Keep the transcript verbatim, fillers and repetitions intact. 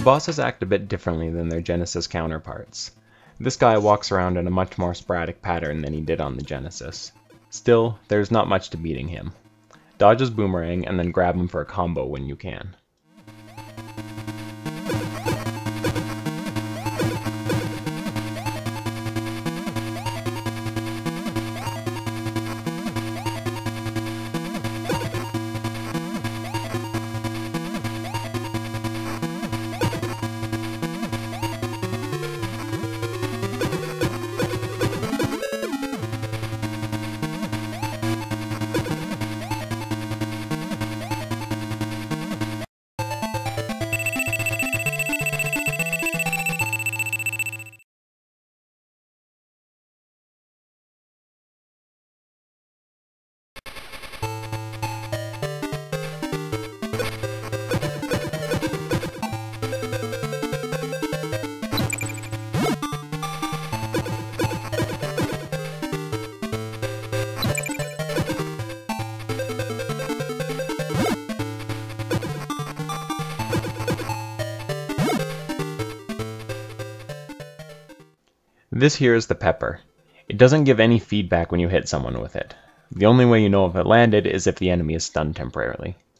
bosses act a bit differently than their Genesis counterparts. This guy walks around in a much more sporadic pattern than he did on the Genesis. Still, there's not much to beating him. Dodge his boomerang and then grab him for a combo when you can. This here is the pepper. It doesn't give any feedback when you hit someone with it. The only way you know if it landed is if the enemy is stunned temporarily.